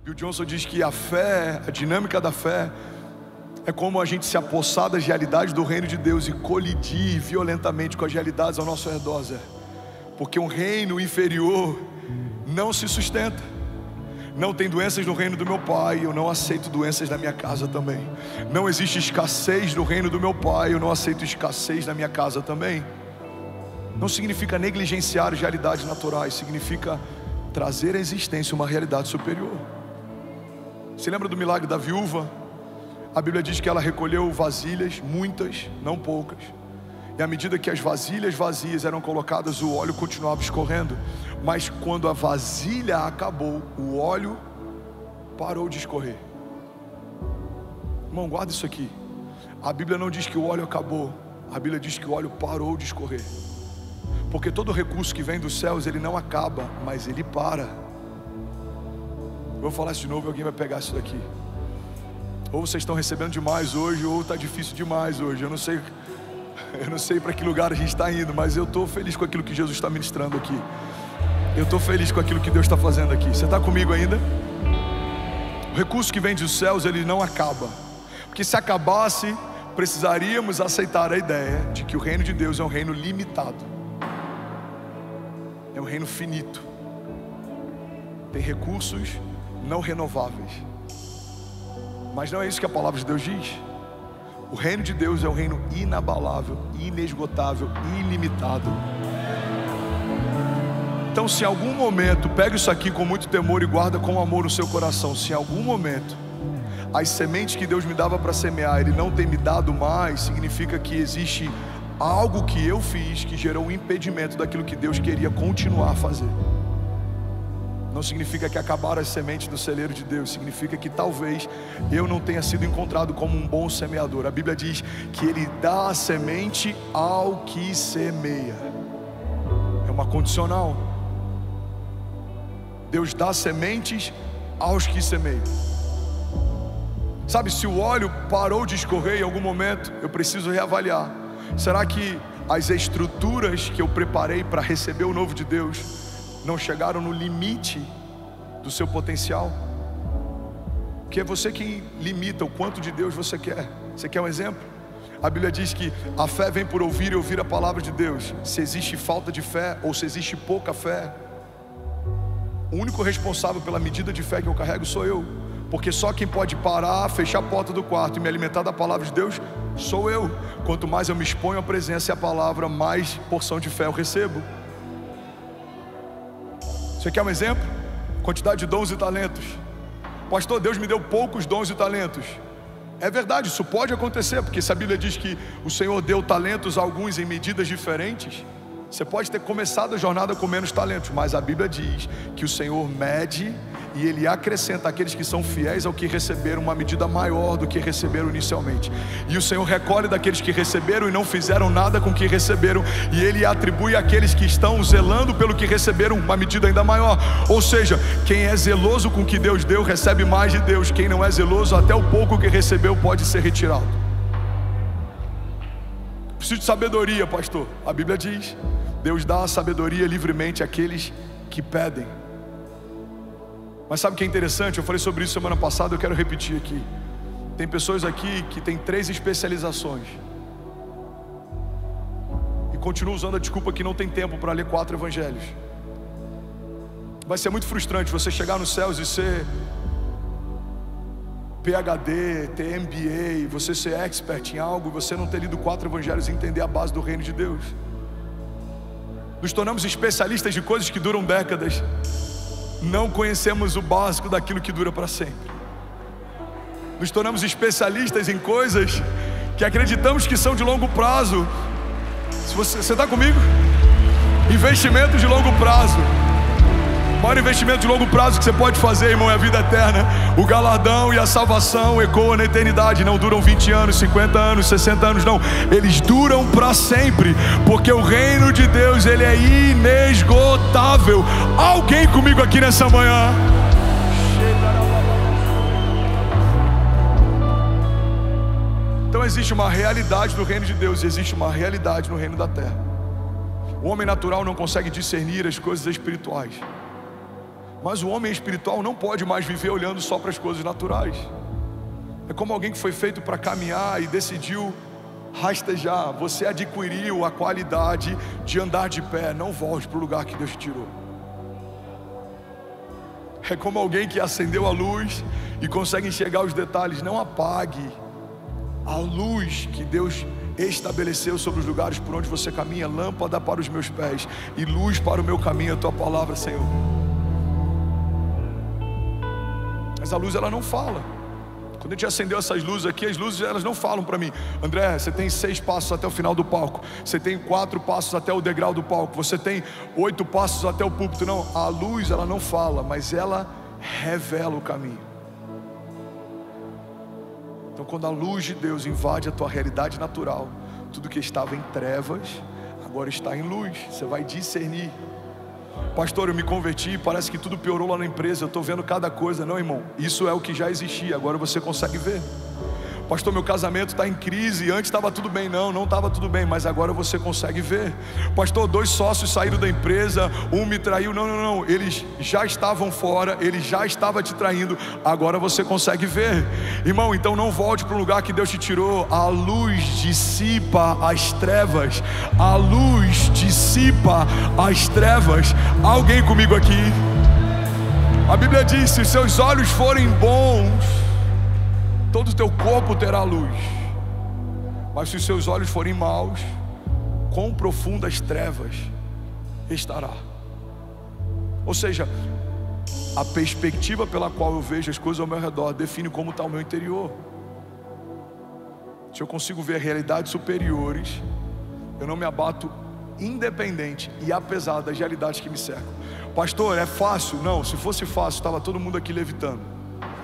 Bill Johnson diz que a fé, a dinâmica da fé, é como a gente se apossar das realidades do reino de Deus e colidir violentamente com as realidades ao nosso redor, Zé. Porque um reino inferior não se sustenta. Não tem doenças no reino do meu pai, eu não aceito doenças na minha casa também. Não existe escassez no reino do meu pai, eu não aceito escassez na minha casa também. Não significa negligenciar as realidades naturais, significa trazer à existência uma realidade superior. Você lembra do milagre da viúva? A Bíblia diz que ela recolheu vasilhas, muitas, não poucas. E à medida que as vasilhas vazias eram colocadas, o óleo continuava escorrendo. Mas quando a vasilha acabou, o óleo parou de escorrer. Irmão, guarda isso aqui. A Bíblia não diz que o óleo acabou. A Bíblia diz que o óleo parou de escorrer. Porque todo recurso que vem dos céus, ele não acaba, mas ele para. Vou falar isso de novo e alguém vai pegar isso daqui. Ou vocês estão recebendo demais hoje, ou está difícil demais hoje. Eu não sei para que lugar a gente está indo, mas eu estou feliz com aquilo que Jesus está ministrando aqui. Eu estou feliz com aquilo que Deus está fazendo aqui. Você está comigo ainda? O recurso que vem dos céus, ele não acaba. Porque se acabasse, precisaríamos aceitar a ideia de que o reino de Deus é um reino limitado. É um reino finito. Tem recursos não renováveis. Mas não é isso que a palavra de Deus diz. O reino de Deus é um reino inabalável, inesgotável, ilimitado. Então, se em algum momento, pega isso aqui com muito temor e guarda com amor no seu coração. Se em algum momento as sementes que Deus me dava para semear, Ele não tem me dado mais, significa que existe algo que eu fiz que gerou um impedimento daquilo que Deus queria continuar a fazer. Não significa que acabaram as sementes do celeiro de Deus. Significa que talvez eu não tenha sido encontrado como um bom semeador. A Bíblia diz que Ele dá a semente ao que semeia. É uma condicional. Deus dá sementes aos que semeiam. Sabe, se o óleo parou de escorrer em algum momento, eu preciso reavaliar. Será que as estruturas que eu preparei para receber o novo de Deus não chegaram no limite do seu potencial? Porque é você quem limita o quanto de Deus você quer. Você quer um exemplo? A Bíblia diz que a fé vem por ouvir e ouvir a palavra de Deus. Se existe falta de fé ou se existe pouca fé, o único responsável pela medida de fé que eu carrego sou eu. Porque só quem pode parar, fechar a porta do quarto e me alimentar da palavra de Deus sou eu. Quanto mais eu me exponho à presença e à palavra, mais porção de fé eu recebo. Você quer um exemplo? Quantidade de dons e talentos. Pastor, Deus me deu poucos dons e talentos. É verdade, isso pode acontecer, porque se a Bíblia diz que o Senhor deu talentos a alguns em medidas diferentes, você pode ter começado a jornada com menos talentos, mas a Bíblia diz que o Senhor mede e Ele acrescenta aqueles que são fiéis ao que receberam uma medida maior do que receberam inicialmente. E o Senhor recolhe daqueles que receberam e não fizeram nada com o que receberam, e Ele atribui àqueles que estão zelando pelo que receberam uma medida ainda maior. Ou seja, quem é zeloso com o que Deus deu, recebe mais de Deus. Quem não é zeloso, até o pouco que recebeu pode ser retirado. Preciso de sabedoria, pastor. A Bíblia diz: Deus dá a sabedoria livremente àqueles que pedem. Mas sabe o que é interessante? Eu falei sobre isso semana passada, eu quero repetir aqui. Tem pessoas aqui que têm 3 especializações e continuam usando a desculpa que não tem tempo para ler 4 evangelhos. Vai ser muito frustrante você chegar nos céus e ser PhD, ter MBA, você ser expert em algo, você não ter lido 4 evangelhos e entender a base do reino de Deus. Nos tornamos especialistas de coisas que duram décadas. Não conhecemos o básico daquilo que dura para sempre. Nos tornamos especialistas em coisas que acreditamos que são de longo prazo. Se você está comigo? Investimento de longo prazo. O maior investimento de longo prazo que você pode fazer, irmão, é a vida eterna. O galardão e a salvação ecoam na eternidade. Não duram 20 anos, 50 anos, 60 anos, não. Eles duram para sempre, porque o reino de Deus, ele é inesgotável. Alguém comigo aqui nessa manhã? Então existe uma realidade no reino de Deus e existe uma realidade no reino da terra. O homem natural não consegue discernir as coisas espirituais. Mas o homem espiritual não pode mais viver olhando só para as coisas naturais. É como alguém que foi feito para caminhar e decidiu rastejar. Você adquiriu a qualidade de andar de pé. Não volte para o lugar que Deus te tirou. É como alguém que acendeu a luz e consegue enxergar os detalhes. Não apague a luz que Deus estabeleceu sobre os lugares por onde você caminha. Lâmpada para os meus pés e luz para o meu caminho, a tua palavra, Senhor. Mas a luz, ela não fala. Quando a gente acendeu essas luzes aqui, as luzes, elas não falam para mim: André, você tem 6 passos até o final do palco, você tem 4 passos até o degrau do palco, você tem 8 passos até o púlpito. Não, a luz, ela não fala, mas ela revela o caminho. Então quando a luz de Deus invade a tua realidade natural, tudo que estava em trevas agora está em luz. Você vai discernir. Pastor, eu me converti, parece que tudo piorou lá na empresa, eu estou vendo cada coisa. Não, irmão, isso é o que já existia, agora você consegue ver. Pastor, meu casamento está em crise, antes estava tudo bem. Não estava tudo bem, mas agora você consegue ver. Pastor, 2 sócios saíram da empresa, um me traiu. Não, eles já estavam fora, ele já estava te traindo, agora você consegue ver. Irmão, então não volte para o lugar que Deus te tirou. A luz dissipa as trevas. A luz dissipa as trevas. Alguém comigo aqui? A Bíblia diz: se os seus olhos forem bons, todo o teu corpo terá luz. Mas se os seus olhos forem maus, quão profundas trevas estará. Ou seja, a perspectiva pela qual eu vejo as coisas ao meu redor define como está o meu interior. Se eu consigo ver realidades superiores, eu não me abato, independente e apesar das realidades que me cercam. Pastor, é fácil? Não, se fosse fácil, estava todo mundo aqui levitando.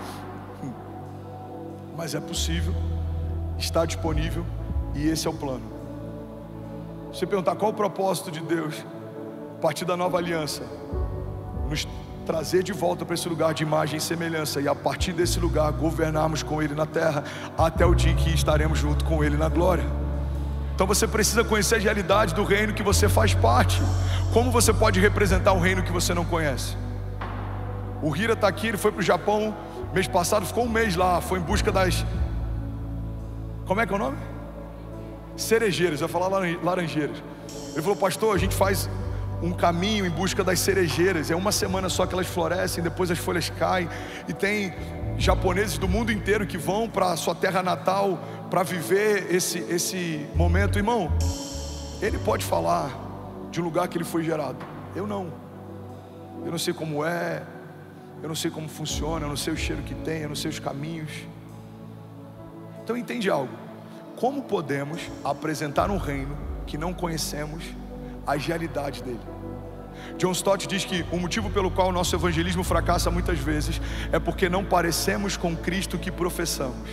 Mas é possível, está disponível, e esse é o plano. Se você perguntar qual o propósito de Deus a partir da nova aliança, nos trazer de volta para esse lugar de imagem e semelhança, e a partir desse lugar governarmos com Ele na terra, até o dia em que estaremos junto com Ele na glória. Então você precisa conhecer a realidade do reino que você faz parte. Como você pode representar um reino que você não conhece? O Hira está aqui, ele foi para o Japão mês passado, ficou 1 mês lá, foi em busca das... Como é que é o nome? Cerejeiras, eu ia falar laranjeiras. Ele falou: pastor, a gente faz um caminho em busca das cerejeiras. É 1 semana só que elas florescem, depois as folhas caem. E tem japoneses do mundo inteiro que vão para a sua terra natal para viver esse momento. Irmão, ele pode falar de um lugar que ele foi gerado. Eu não sei como é, eu não sei como funciona, eu não sei o cheiro que tem, eu não sei os caminhos. Então entende algo: como podemos apresentar um reino que não conhecemos as realidades dele? John Stott diz que o motivo pelo qual o nosso evangelismo fracassa muitas vezes é porque não parecemos com Cristo que professamos.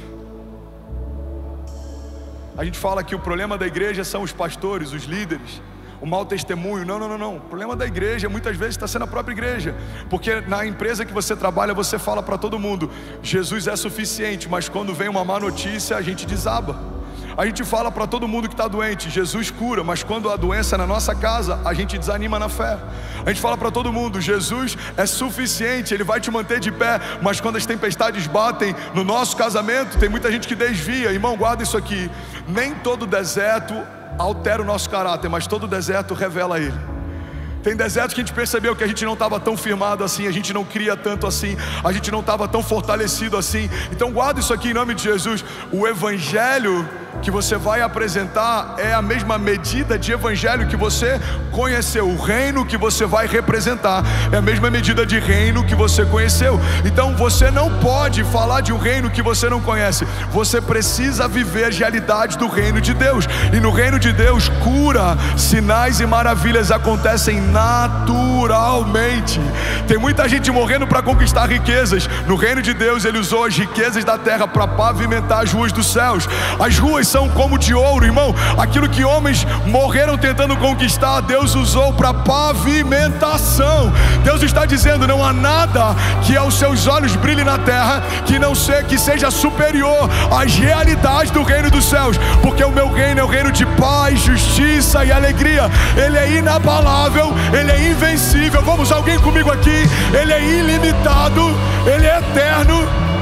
A gente fala que o problema da igreja são os pastores, os líderes, o mau testemunho. Não. O problema da igreja muitas vezes está sendo a própria igreja. Porque na empresa que você trabalha, você fala para todo mundo: Jesus é suficiente, mas quando vem uma má notícia, a gente desaba. A gente fala para todo mundo que está doente: Jesus cura, mas quando a doença é na nossa casa, a gente desanima na fé. A gente fala para todo mundo: Jesus é suficiente, Ele vai te manter de pé, mas quando as tempestades batem no nosso casamento, tem muita gente que desvia. Irmão, guarda isso aqui: nem todo deserto altera o nosso caráter, mas todo deserto revela Ele. Tem desertos que a gente percebeu que a gente não estava tão firmado assim, a gente não cria tanto assim, a gente não estava tão fortalecido assim. Então guarda isso aqui em nome de Jesus. O evangelho que você vai apresentar é a mesma medida de evangelho que você conheceu. O reino que você vai representar é a mesma medida de reino que você conheceu. Então você não pode falar de um reino que você não conhece. Você precisa viver as realidades do reino de Deus. E no reino de Deus, cura, sinais e maravilhas acontecem naturalmente. Tem muita gente morrendo para conquistar riquezas. No reino de Deus, Ele usou as riquezas da terra para pavimentar as ruas dos céus. As ruas são como de ouro, irmão. Aquilo que homens morreram tentando conquistar, Deus usou para pavimentação. Deus está dizendo: não há nada que aos seus olhos brilhe na terra que seja superior às realidades do reino dos céus. Porque o meu reino é o reino de paz, justiça e alegria. Ele é inabalável, Ele é invencível. Vamos, alguém comigo aqui? Ele é ilimitado, Ele é eterno.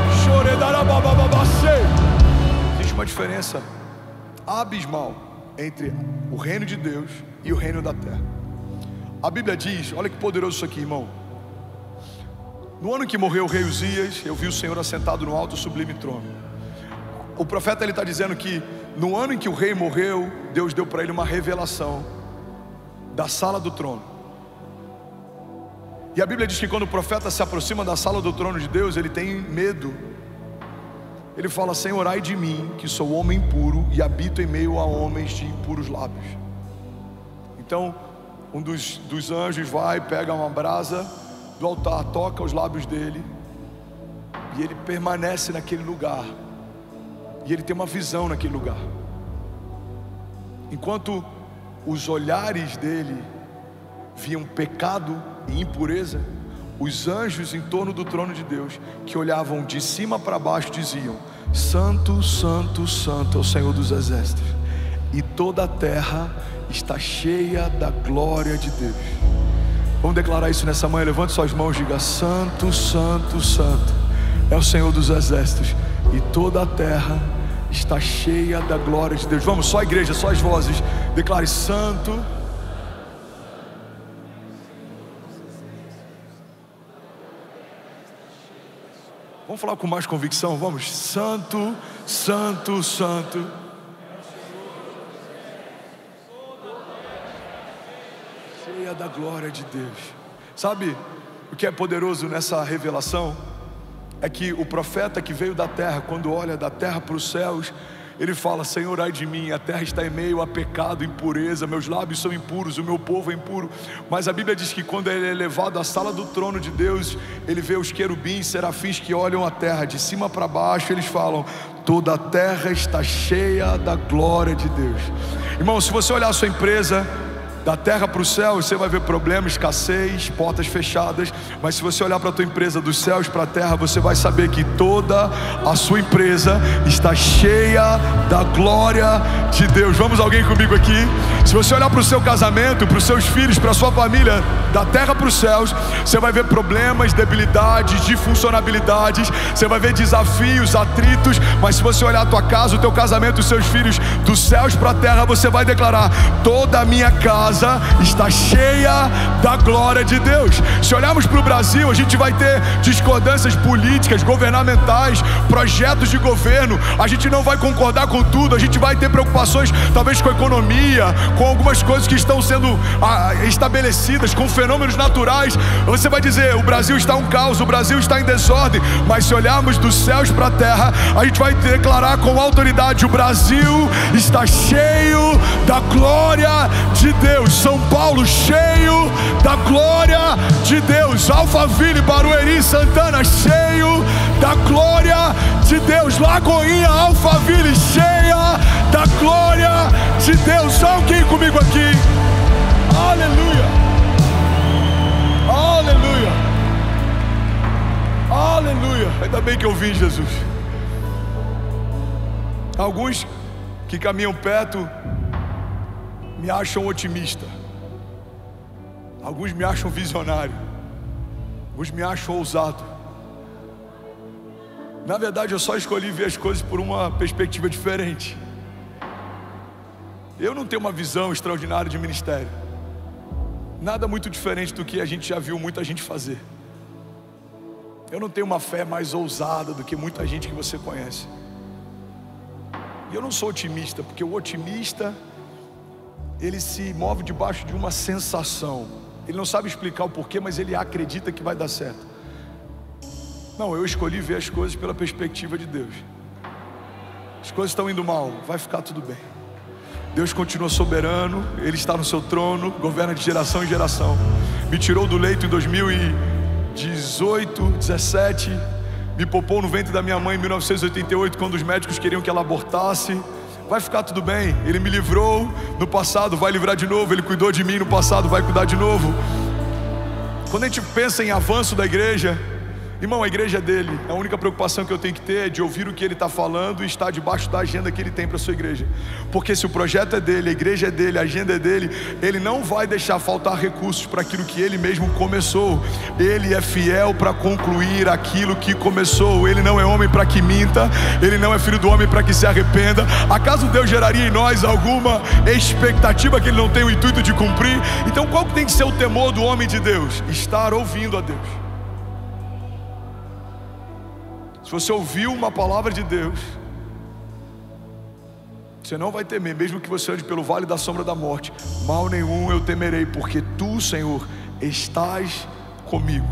Existe uma diferença abismal entre o reino de Deus e o reino da terra. A Bíblia diz, olha que poderoso isso aqui, irmão. No ano em que morreu o rei Uzias, eu vi o Senhor assentado no alto e sublime trono. O profeta ele está dizendo que no ano em que o rei morreu, Deus deu para ele uma revelação da sala do trono. E a Bíblia diz que quando o profeta se aproxima da sala do trono de Deus, ele tem medo. Ele fala: Senhor, ai de mim, que sou homem impuro e habito em meio a homens de impuros lábios. Então um dos anjos vai, pega uma brasa do altar, toca os lábios dele, e ele permanece naquele lugar, e ele tem uma visão naquele lugar. Enquanto os olhares dele viam pecado e impureza, os anjos em torno do trono de Deus, que olhavam de cima para baixo, diziam: Santo, Santo, Santo é o Senhor dos exércitos, e toda a terra está cheia da glória de Deus. Vamos declarar isso nessa manhã. Levante suas mãos e diga: Santo, Santo, Santo é o Senhor dos exércitos, e toda a terra está cheia da glória de Deus. Vamos, só a igreja, só as vozes. Declare: Santo. Vamos falar com mais convicção, vamos. Santo, Santo, Santo. Cheia da glória de Deus. Sabe o que é poderoso nessa revelação? É que o profeta que veio da terra, quando olha da terra para os céus, ele fala: Senhor, ai de mim, a terra está em meio a pecado, impureza, meus lábios são impuros, o meu povo é impuro. Mas a Bíblia diz que quando ele é levado à sala do trono de Deus, ele vê os querubins, serafins que olham a terra de cima para baixo. Eles falam: toda a terra está cheia da glória de Deus. Irmão, se você olhar a sua empresa da terra para os céus, você vai ver problema, escassez, portas fechadas. Mas se você olhar para a tua empresa dos céus para a terra, você vai saber que toda a sua empresa está cheia da glória de Deus. Vamos, alguém comigo aqui? Se você olhar para o seu casamento, para os seus filhos, para a sua família, da terra para os céus, você vai ver problemas, debilidades, disfuncionalidades, você vai ver desafios, atritos. Mas se você olhar a tua casa, o teu casamento, os seus filhos, dos céus para a terra, você vai declarar: toda a minha casa está cheia da glória de Deus. Se olharmos para o Brasil, a gente vai ter discordâncias políticas, governamentais, projetos de governo. A gente não vai concordar com tudo, a gente vai ter preocupações talvez com a economia, com algumas coisas que estão sendo estabelecidas, com fenômenos naturais. Você vai dizer: o Brasil está um caos, o Brasil está em desordem. Mas se olharmos dos céus para a terra, a gente vai declarar com autoridade: o Brasil está cheio da glória de Deus. São Paulo cheio da glória de Deus. Alphaville, Barueri, Santana cheio da glória de Deus. Lagoinha, Alphaville cheia da glória de Deus. Só alguém comigo aqui? Aleluia, aleluia, aleluia. Ainda bem que eu vim, Jesus. Alguns que caminham perto me acham otimista, alguns me acham visionário, alguns me acham ousado. Na verdade, eu só escolhi ver as coisas por uma perspectiva diferente. Eu não tenho uma visão extraordinária de ministério, nada muito diferente do que a gente já viu muita gente fazer. Eu não tenho uma fé mais ousada do que muita gente que você conhece. E eu não sou otimista, porque o otimista, ele se move debaixo de uma sensação. Ele não sabe explicar o porquê, mas ele acredita que vai dar certo. Não, eu escolhi ver as coisas pela perspectiva de Deus. As coisas estão indo mal, vai ficar tudo bem. Deus continua soberano, Ele está no seu trono, governa de geração em geração. Me tirou do leito em 2018, 17, me poupou no ventre da minha mãe em 1988, quando os médicos queriam que ela abortasse. Vai ficar tudo bem. Ele me livrou no passado, vai livrar de novo. Ele cuidou de mim no passado, vai cuidar de novo. Quando a gente pensa em avanço da igreja, Irmão, a igreja é dele. A única preocupação que eu tenho que ter é de ouvir o que ele está falando e estar debaixo da agenda que ele tem para a sua igreja. Porque se o projeto é dele, a igreja é dele, a agenda é dele, ele não vai deixar faltar recursos para aquilo que ele mesmo começou. Ele é fiel para concluir aquilo que começou. Ele não é homem para que minta, ele não é filho do homem para que se arrependa. Acaso Deus geraria em nós alguma expectativa que ele não tem o intuito de cumprir? Então qual que tem que ser o temor do homem de Deus? Estar ouvindo a Deus. Se você ouviu uma palavra de Deus, você não vai temer, mesmo que você ande pelo vale da sombra da morte. Mal nenhum eu temerei, porque tu, Senhor, estás comigo.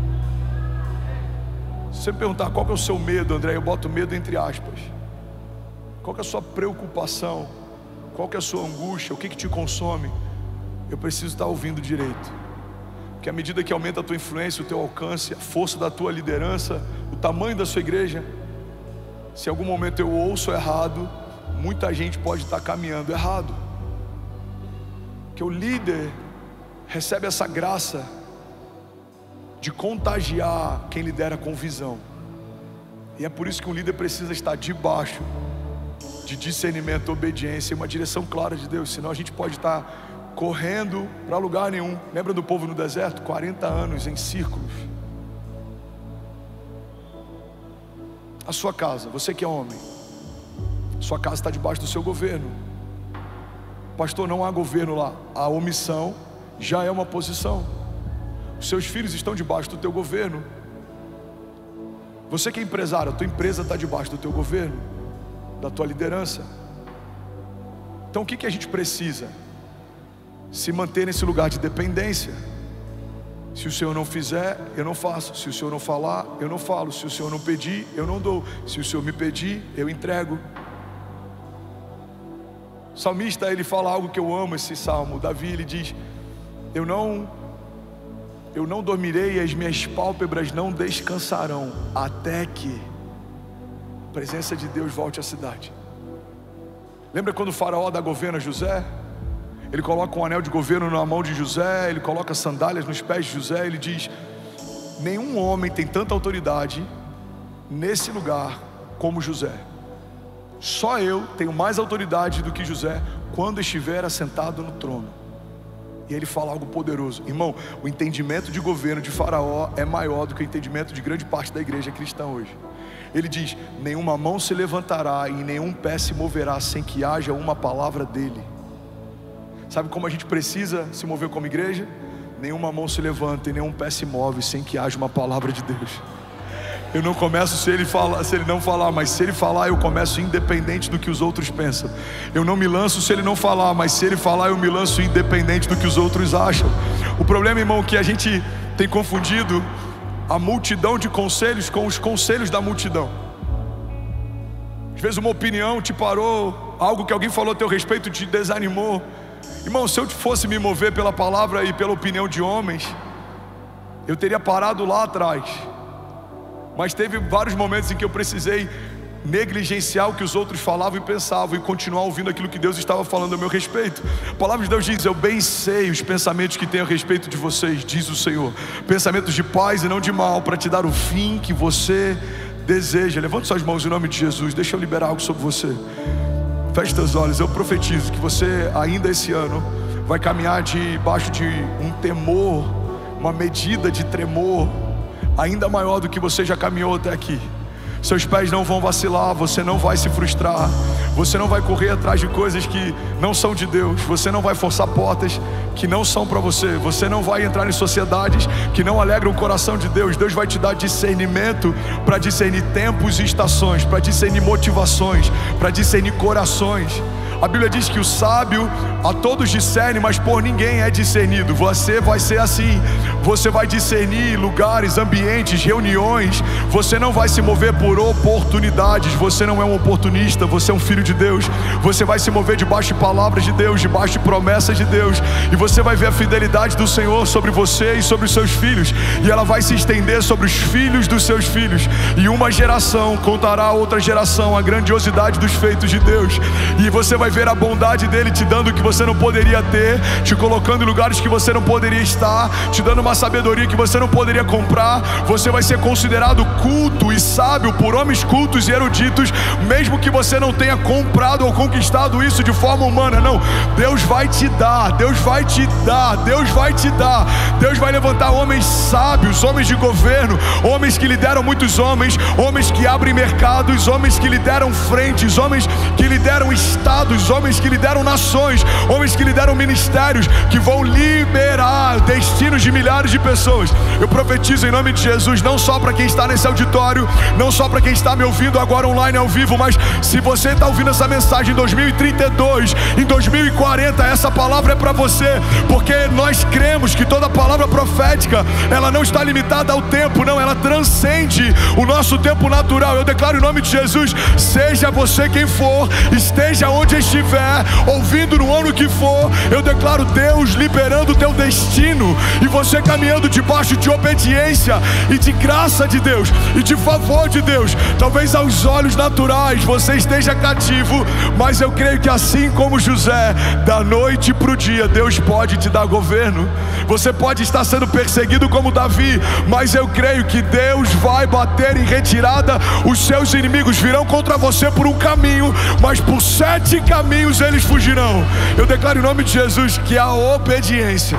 Se você me perguntar qual que é o seu medo, André, eu boto medo entre aspas. Qual que é a sua preocupação? Qual que é a sua angústia? O que te consome? Eu preciso estar ouvindo direito. Porque à medida que aumenta a tua influência, o teu alcance, a força da tua liderança, o tamanho da sua igreja, se em algum momento eu ouço errado, muita gente pode estar caminhando errado. Que o líder recebe essa graça de contagiar quem lidera com visão. E é por isso que um líder precisa estar debaixo de discernimento, obediência e uma direção clara de Deus. Senão a gente pode estar correndo para lugar nenhum. Lembra do povo no deserto? 40 anos em círculos. A sua casa, você que é homem, sua casa está debaixo do seu governo. Pastor, não há governo lá. A omissão já é uma posição. Os seus filhos estão debaixo do teu governo. Você que é empresário, a tua empresa está debaixo do teu governo, da tua liderança. Então o que a gente precisa? Se manter nesse lugar de dependência. Se o Senhor não fizer, eu não faço. Se o Senhor não falar, eu não falo. Se o Senhor não pedir, eu não dou. Se o Senhor me pedir, eu entrego. O salmista, ele fala algo que eu amo, esse salmo. Davi, ele diz: eu não dormirei e as minhas pálpebras não descansarão até que a presença de Deus volte à cidade. Lembra quando o faraó dá governo a José? Ele coloca um anel de governo na mão de José, ele coloca sandálias nos pés de José. Ele diz: nenhum homem tem tanta autoridade nesse lugar como José. Só eu tenho mais autoridade do que José quando estiver assentado no trono. E ele fala algo poderoso. Irmão, o entendimento de governo de Faraó é maior do que o entendimento de grande parte da igreja cristã hoje. Ele diz: nenhuma mão se levantará e nenhum pé se moverá sem que haja uma palavra dele. Sabe como a gente precisa se mover como igreja? Nenhuma mão se levanta e nenhum pé se move sem que haja uma palavra de Deus. Eu não começo se ele não falar, mas se ele falar eu começo independente do que os outros pensam. Eu não me lanço se ele não falar, mas se ele falar eu me lanço independente do que os outros acham. O problema, irmão, é que a gente tem confundido a multidão de conselhos com os conselhos da multidão. Às vezes uma opinião te parou, algo que alguém falou a teu respeito te desanimou. Irmão, se eu fosse me mover pela palavra e pela opinião de homens, eu teria parado lá atrás. Mas teve vários momentos em que eu precisei negligenciar o que os outros falavam e pensavam e continuar ouvindo aquilo que Deus estava falando a meu respeito. A palavra de Deus diz: eu bem sei os pensamentos que tenho a respeito de vocês, diz o Senhor, pensamentos de paz e não de mal, para te dar o fim que você deseja. Levante suas mãos em nome de Jesus. Deixa eu liberar algo sobre você. Feche teus olhos. Eu profetizo que você ainda esse ano vai caminhar debaixo de um temor, uma medida de tremor ainda maior do que você já caminhou até aqui. Seus pés não vão vacilar, você não vai se frustrar, você não vai correr atrás de coisas que não são de Deus, você não vai forçar portas que não são para você, você não vai entrar em sociedades que não alegram o coração de Deus. Deus vai te dar discernimento para discernir tempos e estações, para discernir motivações, para discernir corações. A Bíblia diz que o sábio a todos discerne, mas por ninguém é discernido. Você vai ser assim. Você vai discernir lugares, ambientes, reuniões. Você não vai se mover por oportunidades. Você não é um oportunista, você é um filho de Deus. Você vai se mover debaixo de palavras de Deus, debaixo de promessas de Deus. E você vai ver a fidelidade do Senhor sobre você e sobre os seus filhos. E ela vai se estender sobre os filhos dos seus filhos. E uma geração contará a outra geração a grandiosidade dos feitos de Deus. E você vai ver a bondade dele te dando o que você não poderia ter, te colocando em lugares que você não poderia estar, te dando uma uma sabedoria que você não poderia comprar. Você vai ser considerado culto e sábio por homens cultos e eruditos, mesmo que você não tenha comprado ou conquistado isso de forma humana. Não, Deus vai te dar, Deus vai te dar, Deus vai te dar. Deus vai levantar homens sábios, homens de governo, homens que lideram muitos homens, homens que abrem mercados, homens que lideram frentes, homens que lideram estados, homens que lideram nações, homens que lideram ministérios, que vão liberar destinos de milhares de pessoas. Eu profetizo em nome de Jesus, não só para quem está nesse auditório, não só para quem está me ouvindo agora online ao vivo, mas se você está ouvindo essa mensagem em 2032, em 2040, essa palavra é para você, porque nós cremos que toda palavra profética, ela não está limitada ao tempo, não, ela transcende o nosso tempo natural. Eu declaro em nome de Jesus, seja você quem for, esteja onde estiver, ouvindo no ano que for, eu declaro Deus liberando o teu destino, e você caminhando debaixo de obediência e de graça de Deus e de favor de Deus. Talvez aos olhos naturais você esteja cativo, mas eu creio que assim como José, da noite para o dia, Deus pode te dar governo. Você pode estar sendo perseguido como Davi, mas eu creio que Deus vai bater em retirada. Os seus inimigos virão contra você por um caminho, mas por 7 caminhos eles fugirão. Eu declaro em nome de Jesus que a obediência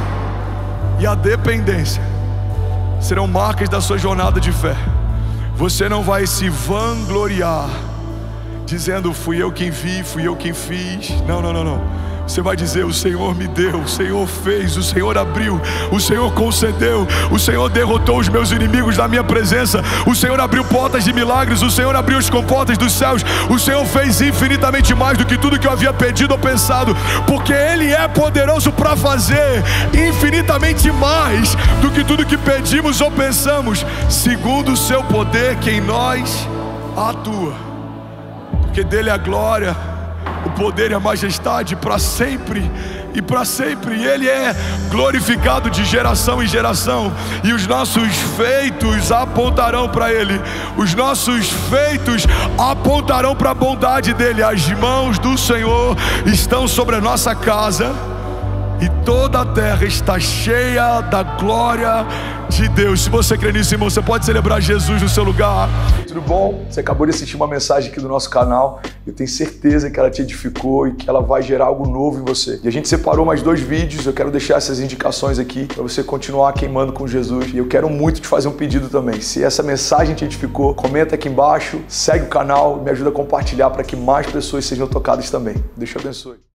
e a dependência serão marcas da sua jornada de fé. Você não vai se vangloriar dizendo fui eu quem vi, fui eu quem fiz. Não, não, não, não. Você vai dizer: o Senhor me deu, o Senhor fez, o Senhor abriu, o Senhor concedeu, o Senhor derrotou os meus inimigos na minha presença, o Senhor abriu portas de milagres, o Senhor abriu as comportas dos céus, o Senhor fez infinitamente mais do que tudo que eu havia pedido ou pensado, porque Ele é poderoso para fazer infinitamente mais do que tudo que pedimos ou pensamos, segundo o seu poder que em nós atua. Porque dele é a glória, o poder e a majestade para sempre e para sempre. E Ele é glorificado de geração em geração. E os nossos feitos apontarão para Ele. Os nossos feitos apontarão para a bondade dEle. As mãos do Senhor estão sobre a nossa casa, e toda a terra está cheia da glória de Deus. Se você crê nisso, irmão, você pode celebrar Jesus no seu lugar. Tudo bom? Você acabou de assistir uma mensagem aqui do nosso canal. Eu tenho certeza que ela te edificou e que ela vai gerar algo novo em você. E a gente separou mais 2 vídeos. Eu quero deixar essas indicações aqui para você continuar queimando com Jesus. E eu quero muito te fazer um pedido também. Se essa mensagem te edificou, comenta aqui embaixo, segue o canal, me ajuda a compartilhar para que mais pessoas sejam tocadas também. Deus te abençoe.